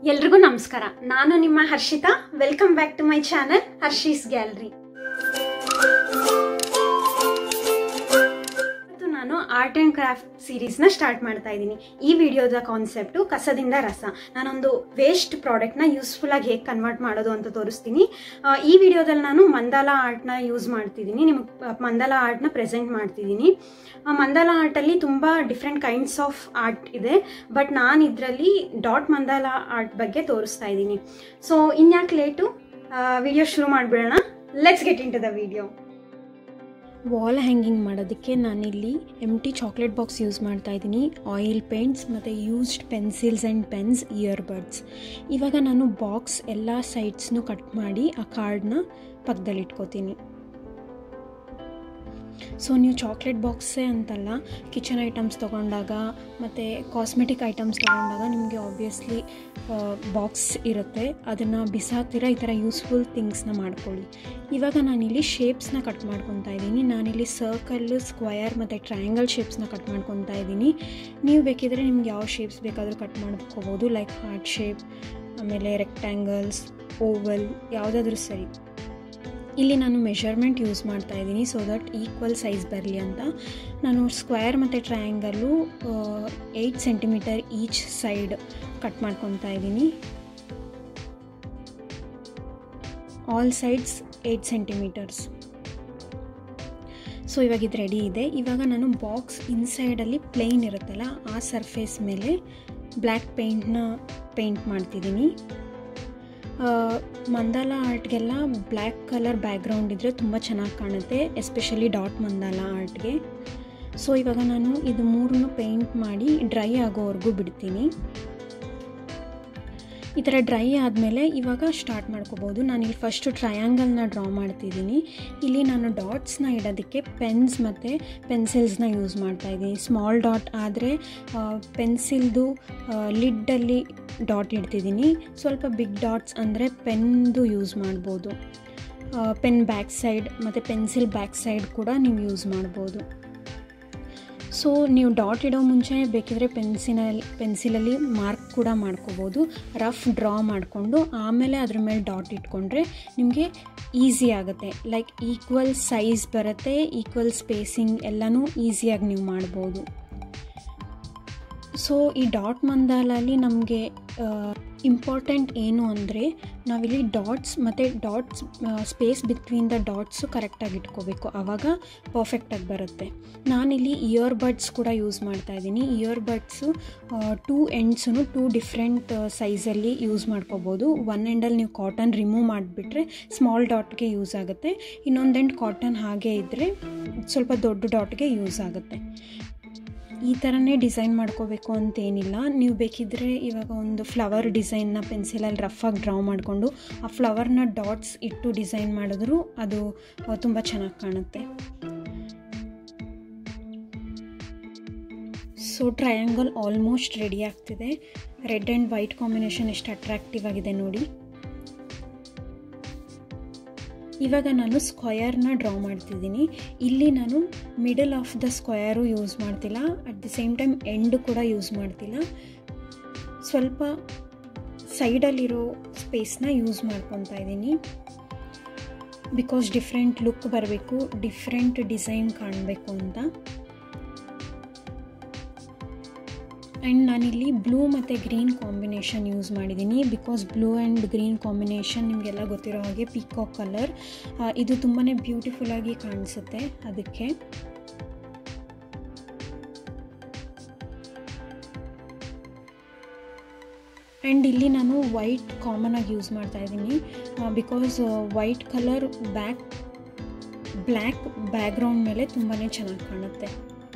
ಎಲ್ರಿಗೂ ನಮಸ್ಕಾರ. ನಾನು ನಿಮ್ಮ Harshita. Welcome back to my channel Harshi's gallery. ನಾನು ಆರ್ಟ್ ಆ್ಯಂಡ್ ಕ್ರಾಫ್ಟ್ ಸೀರೀಸ್ನ ಸ್ಟಾರ್ಟ್ ಮಾಡ್ತಾ ಇದ್ದೀನಿ. ಈ ವಿಡಿಯೋದ ಕಾನ್ಸೆಪ್ಟು ಕಸದಿಂದ ರಸ. ನಾನೊಂದು ವೇಸ್ಟ್ ಪ್ರಾಡಕ್ಟ್ನ ಯೂಸ್ಫುಲ್ಲಾಗಿ ಹೇಗೆ ಕನ್ವರ್ಟ್ ಮಾಡೋದು ಅಂತ ತೋರಿಸ್ತೀನಿ. ಈ ವಿಡಿಯೋದಲ್ಲಿ ನಾನು ಮಂದಾಲ ಆರ್ಟ್ನ ಯೂಸ್ ಮಾಡ್ತಿದ್ದೀನಿ. ನಿಮಗೆ ಮಂದಾಲ ಆರ್ಟ್ನ ಪ್ರೆಸೆಂಟ್ ಮಾಡ್ತಿದ್ದೀನಿ. ಮಂದಾಲ ಆರ್ಟಲ್ಲಿ ತುಂಬ ಡಿಫ್ರೆಂಟ್ ಕೈಂಡ್ಸ್ ಆಫ್ ಆರ್ಟ್ ಇದೆ, ಬಟ್ ನಾನು ಇದರಲ್ಲಿ ಡಾಟ್ ಮಂದಾಲ ಆರ್ಟ್ ಬಗ್ಗೆ ತೋರಿಸ್ತಾ ಇದ್ದೀನಿ. ಸೊ ಇನ್ಯಾಕೆ ಲೇಟು, ವಿಡಿಯೋ ಶುರು ಮಾಡಿಬಿಡೋಣ. Let's get into the video. Wall hanging ಮಾಡೋದಕ್ಕೆ ನಾನಿಲ್ಲಿ ಎಂಟಿ ಚಾಕ್ಲೇಟ್ ಬಾಕ್ಸ್ ಯೂಸ್ ಮಾಡ್ತಾ ಇದ್ದೀನಿ, ಆಯಿಲ್ ಪೇಂಟ್ಸ್ ಮತ್ತು used pencils and pens, earbuds. ಇವಾಗ ನಾನು ಬಾಕ್ಸ್ ಎಲ್ಲ ಸೈಡ್ಸ್ನು ಕಟ್ ಮಾಡಿ ಆ ಕಾರ್ಡ್ನ ಪಕ್ಕದಲ್ಲಿ ಇಟ್ಕೋತೀನಿ. ಸೊ ನೀವು ಚಾಕ್ಲೇಟ್ ಬಾಕ್ಸೇ ಅಂತಲ್ಲ, ಕಿಚನ್ ಐಟಮ್ಸ್ ತೊಗೊಂಡಾಗ ಮತ್ತು ಕಾಸ್ಮೆಟಿಕ್ ಐಟಮ್ಸ್ ತೊಗೊಂಡಾಗ ನಿಮಗೆ ಆಬ್ವಿಯಸ್ಲಿ ಬಾಕ್ಸ್ ಇರುತ್ತೆ. ಅದನ್ನು ಬಿಸಾಕ್ತಿರ ಈ ಥರ ಯೂಸ್ಫುಲ್ ಥಿಂಗ್ಸ್ನ ಮಾಡ್ಕೊಳ್ಳಿ. ಇವಾಗ ನಾನಿಲ್ಲಿ ಶೇಪ್ಸ್ನ ಕಟ್ ಮಾಡ್ಕೊತಾ ಇದ್ದೀನಿ. ನಾನಿಲ್ಲಿ ಸರ್ಕಲ್, ಸ್ಕ್ವಯರ್ ಮತ್ತು ಟ್ರಯಾಂಗಲ್ ಶೇಪ್ಸ್ನ ಕಟ್ ಮಾಡ್ಕೊತಾ ಇದ್ದೀನಿ. ನೀವು ಬೇಕಿದ್ರೆ ನಿಮ್ಗೆ ಯಾವ ಶೇಪ್ಸ್ ಬೇಕಾದರೂ ಕಟ್ ಮಾಡ್ಕೋಬೋದು, ಲೈಕ್ ಹಾರ್ಟ್ ಶೇಪ್, ಆಮೇಲೆ ರೆಕ್ಟ್ಯಾಂಗಲ್ಸ್, ಓವಲ್, ಯಾವುದಾದ್ರೂ ಸರಿ. ಇಲ್ಲಿ ನಾನು ಮೆಷರ್ಮೆಂಟ್ ಯೂಸ್ ಮಾಡ್ತಾ ಇದ್ದೀನಿ ಸೊ ದಟ್ ಈಕ್ವಲ್ ಸೈಜ್ ಬರಲಿ ಅಂತ. ನಾನು ಸ್ಕ್ವೇರ್ ಮತ್ತು triangle 8 centimetre each side cut ಮಾಡ್ಕೊತಾ ಇದ್ದೀನಿ. All sides 8 centimetres. ಸೊ ಇವಾಗ ಇದು ರೆಡಿ ಇದೆ. ಇವಾಗ ನಾನು ಬಾಕ್ಸ್ ಇನ್ಸೈಡಲ್ಲಿ ಪ್ಲೇನ್ ಇರುತ್ತಲ್ಲ ಆ ಸರ್ಫೇಸ್ ಮೇಲೆ ಬ್ಲ್ಯಾಕ್ ಪೇಂಟ್ ಮಾಡ್ತಿದ್ದೀನಿ. ಮಂದಾಲ ಆರ್ಟ್ಗೆಲ್ಲ ಬ್ಲ್ಯಾಕ್ ಕಲರ್ ಬ್ಯಾಕ್ಗ್ರೌಂಡ್ ಇದ್ದರೆ ತುಂಬ ಚೆನ್ನಾಗಿ ಕಾಣುತ್ತೆ, ಎಸ್ಪೆಷಲಿ ಡಾಟ್ ಮಂದಾಲ ಆರ್ಟ್ಗೆ. ಸೊ ಇವಾಗ ನಾನು ಇದು ಮೂರನ್ನು ಪೇಂಟ್ ಮಾಡಿ ಡ್ರೈ ಆಗೋವರೆಗೂ ಬಿಡ್ತೀನಿ. ಈ ಥರ ಡ್ರೈ ಆದಮೇಲೆ ಇವಾಗ ಸ್ಟಾರ್ಟ್ ಮಾಡ್ಕೋಬೋದು. ನಾನಿಲ್ಲಿ ಫಸ್ಟು ಟ್ರಯಾಂಗಲ್ನ ಡ್ರಾ ಮಾಡ್ತಿದ್ದೀನಿ. ಇಲ್ಲಿ ನಾನು ಡಾಟ್ಸ್ನ ಇಡೋದಕ್ಕೆ ಪೆನ್ಸ್ ಮತ್ತು ಪೆನ್ಸಿಲ್ಸ್ನ ಯೂಸ್ ಮಾಡ್ತಾಯಿದ್ದೀನಿ. ಸ್ಮಾಲ್ ಡಾಟ್ ಆದರೆ ಪೆನ್ಸಿಲ್ದು ಲಿಡ್ಡಲ್ಲಿ ಡಾಟ್ ಇಡ್ತಿದ್ದೀನಿ. ಸ್ವಲ್ಪ ಬಿಗ್ ಡಾಟ್ಸ್ ಅಂದರೆ ಪೆನ್ದು ಯೂಸ್ ಮಾಡ್ಬೋದು. ಪೆನ್ ಬ್ಯಾಕ್ ಸೈಡ್ ಮತ್ತು ಪೆನ್ಸಿಲ್ ಬ್ಯಾಕ್ ಸೈಡ್ ಕೂಡ ನೀವು ಯೂಸ್ ಮಾಡ್ಬೋದು. ಸೊ ನೀವು ಡಾಟ್ ಇಡೋ ಮುಂಚೆ ಬೇಕಿದ್ರೆ ಪೆನ್ಸಿಲಲ್ಲಿ ಮಾರ್ಕ್ ಕೂಡ ಮಾಡ್ಕೋಬೋದು. ರಫ್ ಡ್ರಾ ಮಾಡಿಕೊಂಡು ಆಮೇಲೆ ಅದ್ರ ಮೇಲೆ ಡಾಟ್ ಇಟ್ಕೊಂಡ್ರೆ ನಿಮಗೆ ಈಸಿ ಆಗುತ್ತೆ. ಲೈಕ್ ಈಕ್ವಲ್ ಸೈಜ್ ಬರುತ್ತೆ, ಈಕ್ವಲ್ ಸ್ಪೇಸಿಂಗ್ ಎಲ್ಲನೂ ಈಸಿಯಾಗಿ ನೀವು ಮಾಡ್ಬೋದು. ಸೊ ಈ ಡಾಟ್ ಮಂದಾಲಲ್ಲಿ ನಮಗೆ ಇಂಪಾರ್ಟೆಂಟ್ ಏನು ಅಂದರೆ ನಾವಿಲ್ಲಿ ಡಾಟ್ಸ್ ಮತ್ತು dots space between the dots ಕರೆಕ್ಟಾಗಿ ಇಟ್ಕೋಬೇಕು, ಆವಾಗ ಪರ್ಫೆಕ್ಟಾಗಿ ಬರುತ್ತೆ. ನಾನಿಲ್ಲಿ ಇಯರ್ಬಡ್ಸ್ ಕೂಡ ಯೂಸ್ ಮಾಡ್ತಾಯಿದ್ದೀನಿ. ಇಯರ್ಬಡ್ಸು 2 ಎಂಡ್ಸು 2 ಡಿಫ್ರೆಂಟ್ ಸೈಜಲ್ಲಿ ಯೂಸ್ ಮಾಡ್ಕೋಬೋದು. ಒನ್ ಎಂಡಲ್ಲಿ ನೀವು ಕಾಟನ್ ರಿಮೂವ್ ಮಾಡಿಬಿಟ್ರೆ ಸ್ಮಾಲ್ ಡಾಟ್ಗೆ ಯೂಸ್ ಆಗುತ್ತೆ, ಇನ್ನೊಂದು ಎಂಡ್ ಕಾಟನ್ ಹಾಗೆ ಇದ್ದರೆ ಸ್ವಲ್ಪ ದೊಡ್ಡ ಡಾಟ್ಗೆ ಯೂಸ್ ಆಗುತ್ತೆ. ಈ ಥರನೇ ಡಿಸೈನ್ ಮಾಡ್ಕೋಬೇಕು ಅಂತೇನಿಲ್ಲ. ನೀವು ಬೇಕಿದ್ದರೆ ಇವಾಗ ಒಂದು ಫ್ಲವರ್ ಡಿಸೈನ್ನ ಪೆನ್ಸಿಲಲ್ಲಿ ರಫಾಗಿ ಡ್ರಾ ಮಾಡಿಕೊಂಡು ಆ ಫ್ಲವರ್ನ ಡಾಟ್ಸ್ ಇಟ್ಟು ಡಿಸೈನ್ ಮಾಡಿದ್ರೂ ಅದು ತುಂಬ ಚೆನ್ನಾಗಿ ಕಾಣುತ್ತೆ. ಸೊ ಟ್ರಯಾಂಗಲ್ ಆಲ್ಮೋಸ್ಟ್ ರೆಡಿ ಆಗ್ತಿದೆ. ರೆಡ್ ಆ್ಯಂಡ್ ವೈಟ್ ಕಾಂಬಿನೇಷನ್ ಎಷ್ಟು ಅಟ್ರಾಕ್ಟಿವ್ ಆಗಿದೆ ನೋಡಿ. ಇವಾಗ ನಾನು ಸ್ಕ್ವಯರ್ನ ಡ್ರಾ ಮಾಡ್ತಿದ್ದೀನಿ. ಇಲ್ಲಿ ನಾನು middle of the square use ಮಾಡ್ತಿಲ್ಲ, at the same time end ಕೂಡ ಯೂಸ್ ಮಾಡ್ತಿಲ್ಲ. ಸ್ವಲ್ಪ ಸೈಡಲ್ಲಿರೋ ಸ್ಪೇಸ್ನ ಯೂಸ್ ಮಾಡ್ಕೊತಾ ಇದ್ದೀನಿ. ಬಿಕಾಸ್ ಡಿಫ್ರೆಂಟ್ ಲುಕ್ ಬರಬೇಕು, ಡಿಫ್ರೆಂಟ್ ಡಿಸೈನ್ ಕಾಣಬೇಕು ಅಂತ. ಆ್ಯಂಡ್ ನಾನಿಲ್ಲಿ ಬ್ಲೂ ಮತ್ತು ಗ್ರೀನ್ ಕಾಂಬಿನೇಷನ್ ಯೂಸ್ ಮಾಡಿದ್ದೀನಿ. Because blue and green combination ನಿಮಗೆಲ್ಲ ಗೊತ್ತಿರೋ ಹಾಗೆ ಪೀಕಾಕ್ ಕಲರ್, ಇದು ತುಂಬಾ ಬ್ಯೂಟಿಫುಲ್ಲಾಗಿ ಕಾಣಿಸುತ್ತೆ ಅದಕ್ಕೆ. ಆ್ಯಂಡ್ ಇಲ್ಲಿ ನಾನು ವೈಟ್ ಕಾಮನಾಗಿ ಯೂಸ್ ಮಾಡ್ತಾಯಿದ್ದೀನಿ. Because white colour black background ಮೇಲೆ ತುಂಬಾ ಚೆನ್ನಾಗಿ ಕಾಣುತ್ತೆ.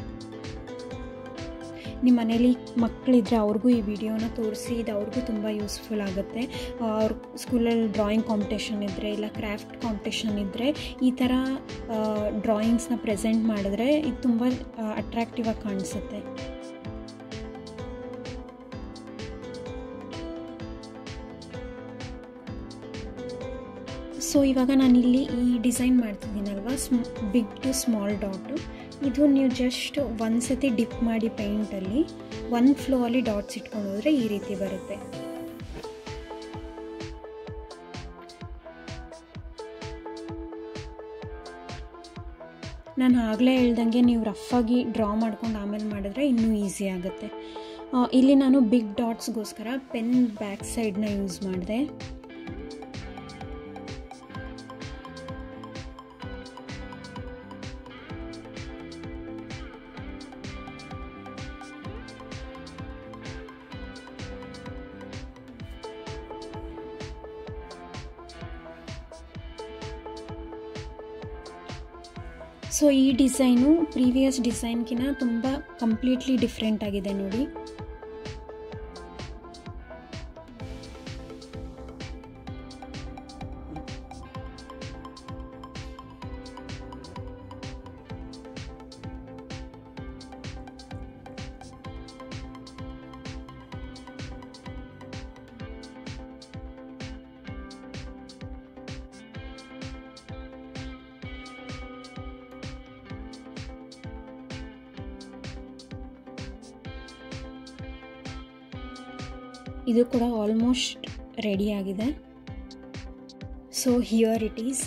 ನಿಮ್ಮ ಮನೇಲಿ ಮಕ್ಕಳಿದ್ರೆ ಅವ್ರಿಗೂ ಈ ವಿಡಿಯೋನ ತೋರಿಸಿ, ಇದು ಅವ್ರಿಗೂ ತುಂಬ ಯೂಸ್ಫುಲ್ ಆಗುತ್ತೆ. ಅವ್ರ ಸ್ಕೂಲಲ್ಲಿ ಡ್ರಾಯಿಂಗ್ ಕಾಂಪಿಟೇಷನ್ ಇದ್ದರೆ ಇಲ್ಲ ಕ್ರಾಫ್ಟ್ ಕಾಂಪಿಟೇಷನ್ ಇದ್ದರೆ ಈ ಥರ ಡ್ರಾಯಿಂಗ್ಸ್ನ ಪ್ರೆಸೆಂಟ್ ಮಾಡಿದ್ರೆ ಇದು ತುಂಬ ಅಟ್ರಾಕ್ಟಿವ್ ಆಗಿ ಕಾಣಿಸುತ್ತೆ. ಸೊ ಇವಾಗ ನಾನಿಲ್ಲಿ ಈ ಡಿಸೈನ್ ಮಾಡ್ತಿದ್ದೀನಲ್ವ, ಬಿಗ್ ಟು ಸ್ಮಾಲ್ ಡಾಟು, ಇದು ನೀವು ಜಸ್ಟ್ ಒಂದು ಸತಿ ಡಿಪ್ ಮಾಡಿ ಪೇಂಟಲ್ಲಿ ಒಂದು ಫ್ಲೋ ಅಲ್ಲಿ ಡಾಟ್ಸ್ ಇಟ್ಕೊಂಡು ಹೋದರೆ ಈ ರೀತಿ ಬರುತ್ತೆ. ನಾನು ಆಗಲೇ ಹೇಳ್ದಂಗೆ ನೀವು ರಫಾಗಿ ಡ್ರಾ ಮಾಡ್ಕೊಂಡು ಆಮೇಲೆ ಮಾಡಿದ್ರೆ ಇನ್ನೂ ಈಸಿ ಆಗುತ್ತೆ. ಇಲ್ಲಿ ನಾನು ಬಿಗ್ ಡಾಟ್ಸ್ಗೋಸ್ಕರ ಪೆನ್ ಬ್ಯಾಕ್ ಸೈಡ್ನ ಯೂಸ್ ಮಾಡಿದೆ. ಸೊ ಈ ಡಿಸೈನು ಪ್ರೀವಿಯಸ್ ಡಿಸೈನ್ಗಿಂತ ತುಂಬ ಕಂಪ್ಲೀಟ್ಲಿ ಡಿಫ್ರೆಂಟ್ ಆಗಿದೆ ನೋಡಿ. ಇದು ಕೂಡ ಆಲ್ಮೋಸ್ಟ್ ರೆಡಿ ಆಗಿದೆ. So here it is.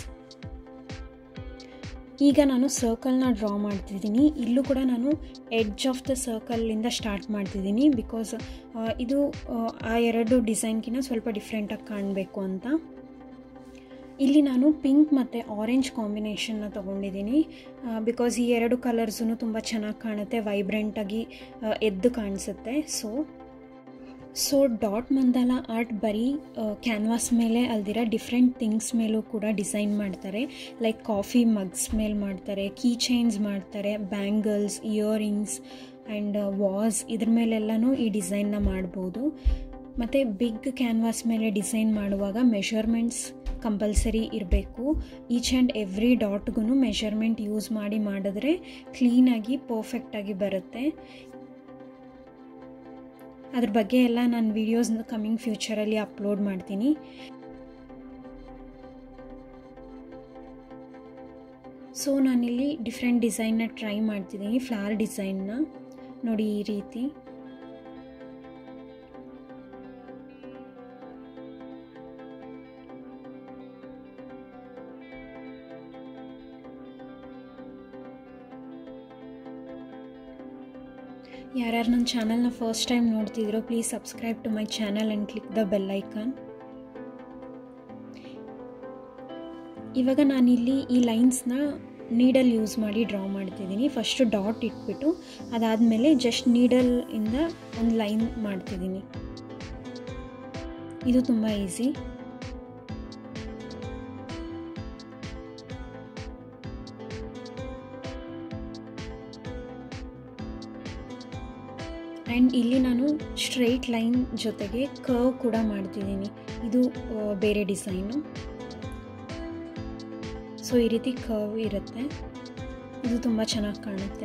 ಈಗ ನಾನು ಸರ್ಕಲ್ನ ಡ್ರಾ ಮಾಡ್ತಿದ್ದೀನಿ. ಇಲ್ಲೂ ಕೂಡ ನಾನು ಎಡ್ಜ್ ಆಫ್ ದ ಸರ್ಕಲಿಂದ ಸ್ಟಾರ್ಟ್ ಮಾಡ್ತಿದ್ದೀನಿ, ಬಿಕಾಸ್ ಇದು ಆ ಎರಡು ಡಿಸೈನ್ಗಿಂತ ಸ್ವಲ್ಪ ಡಿಫ್ರೆಂಟಾಗಿ ಕಾಣಬೇಕು ಅಂತ. ಇಲ್ಲಿ ನಾನು ಪಿಂಕ್ ಮತ್ತು ಆರೆಂಜ್ ಕಾಂಬಿನೇಷನ್ನ ತೊಗೊಂಡಿದ್ದೀನಿ, ಬಿಕಾಸ್ ಈ ಎರಡು ಕಲರ್ಸೂ ತುಂಬ ಚೆನ್ನಾಗಿ ಕಾಣುತ್ತೆ, ವೈಬ್ರೆಂಟಾಗಿ ಎದ್ದು ಕಾಣಿಸುತ್ತೆ. ಸೊ ಡಾಟ್ ಮಂದಾಲ ಆರ್ಟ್ ಬರೀ ಕ್ಯಾನ್ವಾಸ್ ಮೇಲೆ ಅಲ್ದಿರ ಡಿಫ್ರೆಂಟ್ ಥಿಂಗ್ಸ್ ಮೇಲೂ ಕೂಡ ಡಿಸೈನ್ ಮಾಡ್ತಾರೆ. ಲೈಕ್ ಕಾಫಿ ಮಗ್ಸ್ ಮೇಲೆ ಮಾಡ್ತಾರೆ, ಕೀ ಚೈನ್ಸ್ ಮಾಡ್ತಾರೆ, ಬ್ಯಾಂಗಲ್ಸ್, ಇಯರಿಂಗ್ಸ್ ಆ್ಯಂಡ್ ವಾಸ್, ಇದ್ರ ಮೇಲೆಲ್ಲನೂ ಈ ಡಿಸೈನ್ನ ಮಾಡ್ಬೋದು. ಮತ್ತು ಬಿಗ್ ಕ್ಯಾನ್ವಾಸ್ ಮೇಲೆ ಡಿಸೈನ್ ಮಾಡುವಾಗ ಮೆಷರ್ಮೆಂಟ್ಸ್ ಕಂಪಲ್ಸರಿ ಇರಬೇಕು. ಈಚ್ ಆ್ಯಂಡ್ ಎವ್ರಿ ಡಾಟ್ಗೂ ಮೆಷರ್ಮೆಂಟ್ ಯೂಸ್ ಮಾಡಿದ್ರೆ ಕ್ಲೀನಾಗಿ ಪರ್ಫೆಕ್ಟಾಗಿ ಬರುತ್ತೆ. ಅದ್ರ ಬಗ್ಗೆ ಎಲ್ಲ ನಾನು ವೀಡಿಯೋಸ್ನ ಕಮಿಂಗ್ ಫ್ಯೂಚರಲ್ಲಿ ಅಪ್ಲೋಡ್ ಮಾಡ್ತೀನಿ. ಸೊ ನಾನಿಲ್ಲಿ ಡಿಫ್ರೆಂಟ್ ಡಿಸೈನ್ನ ಟ್ರೈ ಮಾಡ್ತಿದ್ದೀನಿ. ಫ್ಲವರ್ ಡಿಸೈನ್ನ ನೋಡಿ ಈ ರೀತಿ. ಯಾರ್ಯಾರು ನನ್ನ ಚಾನಲ್ನ ಫಸ್ಟ್ ಟೈಮ್ ನೋಡ್ತಿದ್ರೋ please subscribe to my channel and click the bell icon. ಇವಾಗ ನಾನಿಲ್ಲಿ ಈ ಲೈನ್ಸ್ನ ನೀಡಲ್ ಯೂಸ್ ಮಾಡಿ ಡ್ರಾ ಮಾಡ್ತಿದ್ದೀನಿ. ಫಸ್ಟು ಡಾಟ್ ಇಟ್ಬಿಟ್ಟು ಅದಾದಮೇಲೆ ಜಸ್ಟ್ ನೀಡಲ್ ಇಂದ ಒಂದು ಲೈನ್ ಮಾಡ್ತಿದ್ದೀನಿ. ಇದು ತುಂಬ ಈಸಿ. ಆ್ಯಂಡ್ ಇಲ್ಲಿ ನಾನು ಸ್ಟ್ರೈಟ್ ಲೈನ್ ಜೊತೆಗೆ ಕರ್ವ್ ಕೂಡ ಮಾಡ್ತಿದ್ದೀನಿ. ಇದು ಬೇರೆ ಡಿಸೈನು. ಸೊ ಈ ರೀತಿ ಕರ್ವ್ ಇರುತ್ತೆ, ಇದು ತುಂಬ ಚೆನ್ನಾಗಿ ಕಾಣುತ್ತೆ.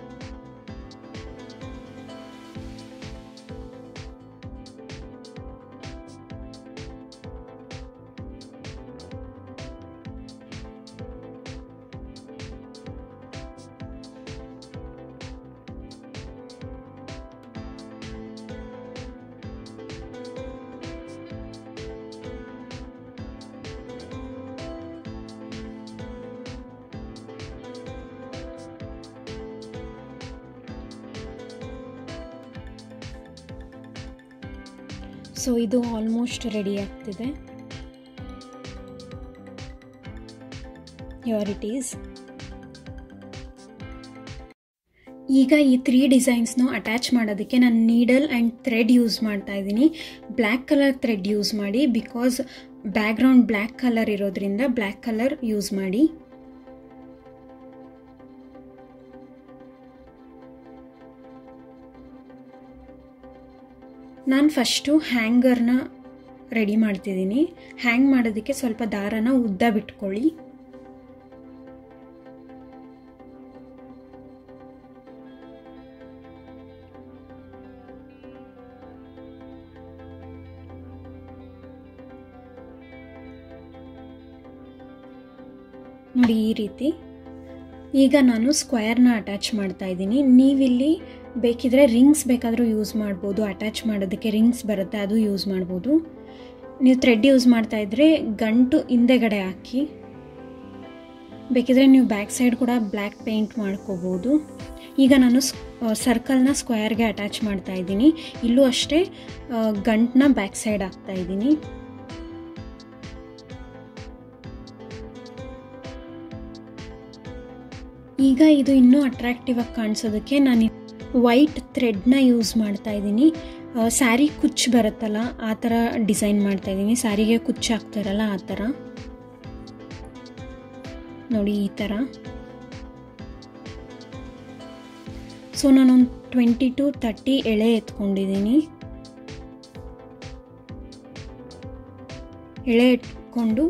ಸೊ ಇದು ಆಲ್ಮೋಸ್ಟ್ ರೆಡಿ ಆಗ್ತಿದೆ. Here it is. ಈಗ ಈ 3 ಡಿಸೈನ್ಸ್ನ ಅಟ್ಯಾಚ್ ಮಾಡೋದಕ್ಕೆ ನಾನು ನೀಡಲ್ ಆ್ಯಂಡ್ ಥ್ರೆಡ್ ಯೂಸ್ ಮಾಡ್ತಾ ಇದ್ದೀನಿ. ಬ್ಲ್ಯಾಕ್ ಕಲರ್ ಥ್ರೆಡ್ ಯೂಸ್ ಮಾಡಿ, ಬಿಕಾಸ್ ಬ್ಯಾಕ್ಗ್ರೌಂಡ್ ಬ್ಲ್ಯಾಕ್ ಕಲರ್ ಇರೋದ್ರಿಂದ ಬ್ಲ್ಯಾಕ್ ಕಲರ್ ಯೂಸ್ ಮಾಡಿ. ನಾನು ಫಸ್ಟು ಹ್ಯಾಂಗರ್ನ ರೆಡಿ ಮಾಡ್ತಿದ್ದೀನಿ. ಹ್ಯಾಂಗ್ ಮಾಡೋದಕ್ಕೆ ಸ್ವಲ್ಪ ದಾರನ ಉದ್ದ ಬಿಟ್ಕೊಳ್ಳಿ. ನೋಡಿ ಈ ರೀತಿ. ಈಗ ನಾನು ಸ್ಕ್ವೇರ್ನ ಅಟ್ಯಾಚ್ ಮಾಡ್ತಾ ಇದ್ದೀನಿ. ನೀವಿಲ್ಲಿ ಬೇಕಿದ್ರೆ ರಿಂಗ್ಸ್ ಬೇಕಾದರೂ ಯೂಸ್ ಮಾಡ್ಬೋದು. ಅಟ್ಯಾಚ್ ಮಾಡೋದಕ್ಕೆ ರಿಂಗ್ಸ್ ಬರುತ್ತೆ, ಅದು ಯೂಸ್ ಮಾಡ್ಬೋದು. ನೀವು ಥ್ರೆಡ್ ಯೂಸ್ ಮಾಡ್ತಾ ಇದ್ರೆ ಗಂಟು ಹಿಂದೆಗಡೆ ಹಾಕಿ. ಬೇಕಿದ್ರೆ ನೀವು ಬ್ಯಾಕ್ ಸೈಡ್ ಕೂಡ ಬ್ಲ್ಯಾಕ್ ಪೇಂಟ್ ಮಾಡ್ಕೋಬೋದು. ಈಗ ನಾನು ಸರ್ಕಲ್ನ ಸ್ಕ್ವೇರ್ಗೆ ಅಟ್ಯಾಚ್ ಮಾಡ್ತಾ ಇದ್ದೀನಿ. ಇಲ್ಲೂ ಅಷ್ಟೇ ಗಂಟನ್ನ ಬ್ಯಾಕ್ ಸೈಡ್ ಹಾಕ್ತಾ ಇದ್ದೀನಿ. ಈಗ ಇದು ಇನ್ನೂ ಅಟ್ರಾಕ್ಟಿವ್ ಆಗಿ ಕಾಣಿಸೋದಕ್ಕೆ ನಾನು ವೈಟ್ ಥ್ರೆಡ್ನ ಯೂಸ್ ಮಾಡ್ತಾ ಇದ್ದೀನಿ. ಸ್ಯಾರಿ ಕುಚ್ಚು ಬರುತ್ತಲ್ಲ ಆ ಥರ ಡಿಸೈನ್ ಮಾಡ್ತಾ ಇದ್ದೀನಿ. ಸ್ಯಾರಿಗೆ ಕುಚ್ಚು ಹಾಕ್ತಾರಲ್ಲ ಆ ಥರ ನೋಡಿ, ಈ ಥರ. ಸೊ ನಾನೊಂದು 20 to 30 ಎಳೆ ಎತ್ಕೊಂಡಿದ್ದೀನಿ. ಎಳೆ ಎತ್ಕೊಂಡು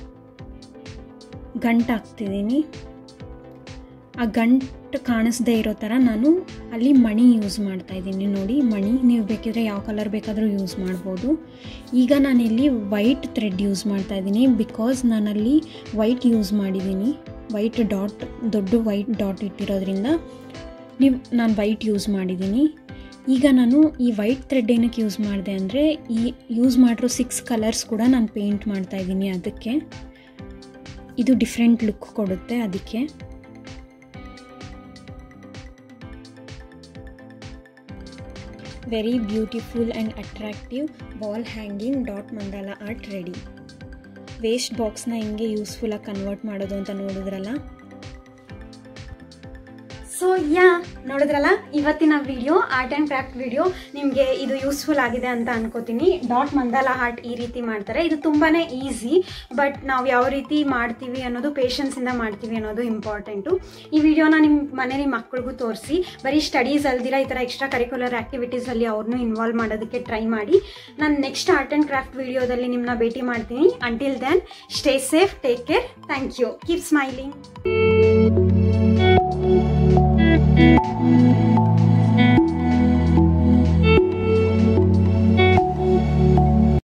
ಗಂಟು ಹಾಕ್ತಿದ್ದೀನಿ. ಆ ಗಂಟು ಕಾಣಿಸ್ದೇ ಇರೋ ಥರ ನಾನು ಅಲ್ಲಿ ಮಣಿ ಯೂಸ್ ಮಾಡ್ತಾ ಇದ್ದೀನಿ. ನೋಡಿ ಮಣಿ, ನೀವು ಬೇಕಿದ್ರೆ ಯಾವ ಕಲರ್ ಬೇಕಾದರೂ ಯೂಸ್ ಮಾಡ್ಬೋದು. ಈಗ ನಾನಿಲ್ಲಿ ವೈಟ್ ಥ್ರೆಡ್ ಯೂಸ್ ಮಾಡ್ತಾ ಇದ್ದೀನಿ, ಬಿಕಾಸ್ ನಾನಲ್ಲಿ ವೈಟ್ ಯೂಸ್ ಮಾಡಿದ್ದೀನಿ. ವೈಟ್ ಡಾಟ್, ದೊಡ್ಡ ವೈಟ್ ಡಾಟ್ ಇಟ್ಟಿರೋದ್ರಿಂದ ನಾನು ವೈಟ್ ಯೂಸ್ ಮಾಡಿದ್ದೀನಿ. ಈಗ ನಾನು ಈ ವೈಟ್ ಥ್ರೆಡ್ ಏನಕ್ಕೆ ಯೂಸ್ ಮಾಡಿದೆ ಅಂದರೆ, ಈ ಯೂಸ್ ಮಾಡಿರೋ 6 ಕಲರ್ಸ್ ಕೂಡ ನಾನು ಪೇಂಟ್ ಮಾಡ್ತಾ ಇದ್ದೀನಿ. ಅದಕ್ಕೆ ಇದು ಡಿಫ್ರೆಂಟ್ ಲುಕ್ ಕೊಡುತ್ತೆ. ಅದಕ್ಕೆ very beautiful and attractive wall hanging dot mandala art ready. Waste ಬಾಕ್ಸ್ನ ಹೆಂಗೆ ಯೂಸ್ಫುಲ್ಲಾಗಿ ಕನ್ವರ್ಟ್ ಮಾಡೋದು ಅಂತ ನೋಡಿದ್ರಲ್ಲ. ಸೊ ನೋಡಿದ್ರಲ್ಲ, ಇವತ್ತಿನ video art and craft video ನಿಮಗೆ ಇದು ಯೂಸ್ಫುಲ್ ಆಗಿದೆ ಅಂತ ಅನ್ಕೋತೀನಿ. ಡಾಟ್ ಮಂಡಾಲ ಆರ್ಟ್ ಈ ರೀತಿ ಮಾಡ್ತಾರೆ. ಇದು ತುಂಬಾ ಈಸಿ, ಬಟ್ ನಾವು ಯಾವ ರೀತಿ ಮಾಡ್ತೀವಿ ಅನ್ನೋದು, ಪೇಷನ್ಸಿಂದ ಮಾಡ್ತೀವಿ ಅನ್ನೋದು ಇಂಪಾರ್ಟೆಂಟು. ಈ ವಿಡಿಯೋನ ನಿಮ್ಮ ಮನೇಲಿ ಮಕ್ಕಳಿಗೂ ತೋರಿಸಿ. ಬರೀ ಸ್ಟಡೀಸ್ ಅಲ್ದಿರ ಈ ಥರ ಎಕ್ಸ್ಟ್ರಾ ಕರಿಕ್ಯುಲರ್ ಆ್ಯಕ್ಟಿವಿಟೀಸಲ್ಲಿ ಅವ್ರನ್ನೂ ಇನ್ವಾಲ್ವ್ ಮಾಡೋದಕ್ಕೆ ಟ್ರೈ ಮಾಡಿ. ನಾನು ನೆಕ್ಸ್ಟ್ ಆರ್ಟ್ ಆ್ಯಂಡ್ ಕ್ರಾಫ್ಟ್ ವಿಡಿಯೋದಲ್ಲಿ ನಿಮ್ಮನ್ನ ಭೇಟಿ ಮಾಡ್ತೀನಿ. Until then stay safe, take care, thank you, keep smiling.